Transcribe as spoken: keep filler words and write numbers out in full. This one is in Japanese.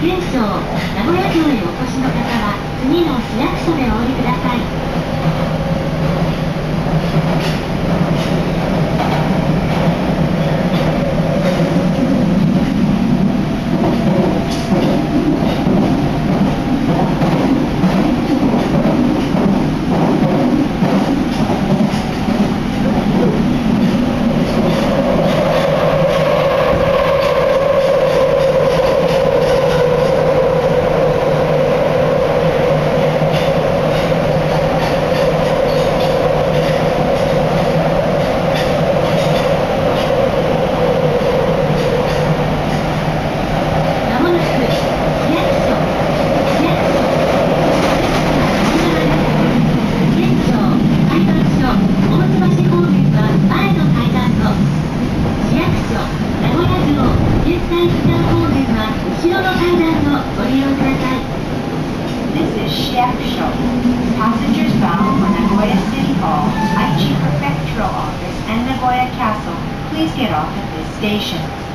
県庁名古屋城へお越しの方は次の市役所でお降りください。 This is Shiakusho. Passengers bound for Nagoya City Hall, Aichi Prefectural Office, and Nagoya Castle, please get off at this station.